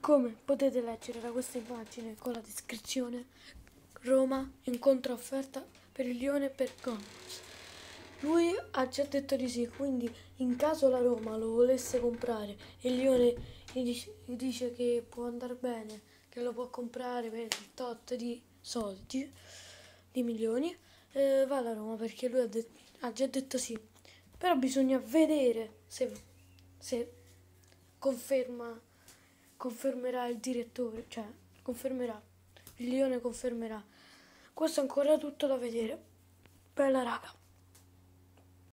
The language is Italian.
Come potete leggere da questa immagine con la descrizione, Roma incontra offerta per il Lione per Gomez. Lui ha già detto di sì, quindi in caso la Roma lo volesse comprare e il Lione gli dice che può andare bene, che lo può comprare per il tot di soldi, di milioni, va alla Roma perché lui ha già detto sì. Però bisogna vedere se confermerà il direttore, cioè confermerà, il Lione confermerà. Questo è ancora tutto da vedere. Bella raga.